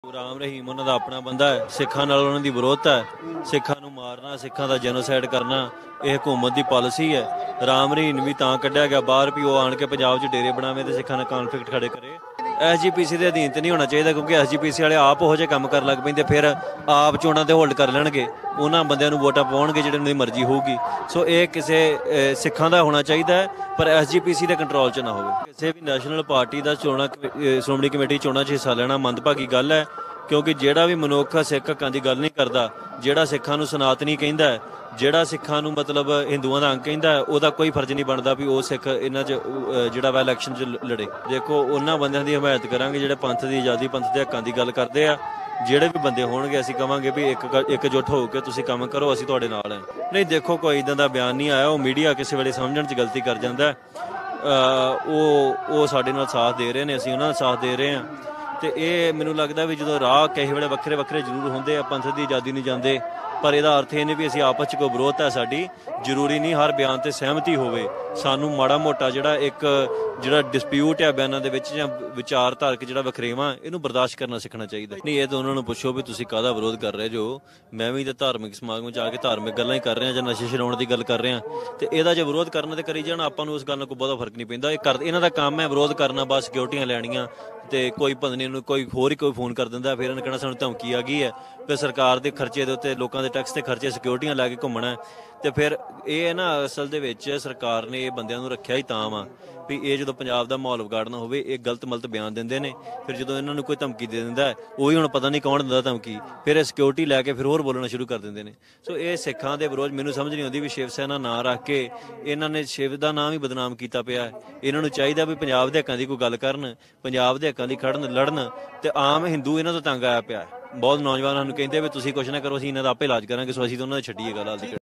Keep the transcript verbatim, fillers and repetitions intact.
राम रहीम उन्हों का अपना बंदा है। सिखा नाल उन्हों दी विरोधता है। सिखा नूं मारना, सिखा का जेनोसाइड करना यह हुकूमत की पॉलिसी है। राम रहीम भी तां कढ़िया गया बाहर भी वो आन के पंजाब च डेरे बनावे तो सिखा ने कॉन्फ्लिक्ट खड़े करे। एस जी पी सी के अधीन तो नहीं होना चाहिए, क्योंकि एस जी पी सी वाले आप हो काम कर लग पेंदे, फिर आप चोणां ते होल्ड कर लैणगे, उन्हां बंदियां नूं वोटां पाउणगे जिहड़ी उन्हां दी मर्जी होगी। सो ये किसी सिखां दा होना चाहिए, पर एस जी पी सी के कंट्रोल च ना हो। किसी भी नैशनल पार्टी का चोणां श्रोमणी कमेटी चोणां च हिस्सा लेना मंदभागी गल है, क्योंकि ਜਿਹੜਾ भी मनुख सिख हक्कां दी गल नहीं करता, ਜਿਹੜਾ सिखां नूं सनातनी कहंदा है, ਜਿਹੜਾ सिखां नूं मतलब हिंदुआं दा अंग कहंदा है, ਉਹਦਾ कोई फर्ज नहीं बनता भी ਉਹ सिख इन्हां च ਜਿਹੜਾ ਵਾ इलैक्शन च लड़े। देखो उन्हां बंदियां दी हिमायत करांगे ਜਿਹੜੇ पंथ दी आज़ादी पंथ दे हक्कां दी गल करदे आ। ਜਿਹੜੇ भी बंदे होणगे ਅਸੀਂ ਕਵਾਂਗੇ भी एक एकजुट हो के ਤੁਸੀਂ ਕੰਮ ਕਰੋ, ਅਸੀਂ ਤੁਹਾਡੇ ਨਾਲ ਹਾਂ। नहीं देखो कोई इदां दा बयान नहीं आया, ਉਹ ਮੀਡੀਆ ਕਿਸੇ ਵੇਲੇ ਸਮਝਣ ਚ ਗਲਤੀ ਕਰ ਜਾਂਦਾ। ਉਹ ਉਹ ਸਾਡੇ ਨਾਲ ਸਾਥ ਦੇ ਰਹੇ ਨੇ, ਅਸੀਂ ਉਹਨਾਂ ਦਾ ਸਾਥ ਦੇ ਰਹੇ ਹਾਂ। तो ये मैनूं लगता भी जो राह कई वेले वक्रे वक्रे जरूर होंदे आ, पंथ की आज़ादी नहीं जाते, पर यदा अर्थ ये नहीं भी असीं आपस च कोई विरोध है साडी, जरूरी नहीं हर बयान ते सहमति होवे। सानूं माड़ा मोटा जिहड़ा एक जिहड़ा डिस्प्यूट है बयानां दे विच जां विचारधारक जिहड़ा वखरेवा इहनूं बर्दाश्त करना सीखना चाहिए। नहीं ये तो उन्हां नूं पुछो भी तुसीं काहदा विरोध कर रहे जो, मैं भी तो धार्मिक समागम च आके धार्मिक गल्लां ही कर रहे हैं जां नशे छडाउण दी गल कर रहे हैं, तो इहदा जे विरोध करना ते करी जाण, आपां नूं उस गल नाल कोई बहुता फर्क नहीं पैंदा। इह कर इन्हां दा काम है विरोध करना, बस सिक्योरिटियां लैणीਆਂ तो कोई पता नहीं कोई होर ही कोई फोन कर दिंदा, फिर इन्हें कहना सानूं धमकी आ गई है, फिर सरकार के खर्चे के उत्ते लोगों के टैक्स के खर्चे सिक्योरिटियां लैके घूमना है। तो फिर ये ना असल दे विच सरकार ने ये बंदियां नूं रखिया ही तां वा भी ये जो पंजाब का माहौल बिगाड़ना होवे, ये गलत मलत बयान देंदे ने, फिर जो इन्हां नूं कोई धमकी दे दिंदा है, वही हुण पता नहीं कौन दिंदा धमकी, फिर सिक्योरिटी लैके फिर होर बोलना शुरू कर दिंदे ने। सो ये सिखां दे विरोध मैनूं समझ नहीं आउंदी भी शिव सेना नां रख के इन्हां ने शिव दा नाम ही बदनाम कीता पिया है। इन्हां नूं चाहीदा भी पंजाब दे हक्कां दी कोई गल करन, पंजाब दे हक्कां दी खड़न लड़न, ते आम हिंदू इन्हां तों तंग आया पिया है। बहुत नौजवान सानूं कहंदे भी तुसीं कुछ ना करो, असीं इन्हां दा आपे इलाज करांगे, सो असीं तां उन्हां दा छड्डीए गल।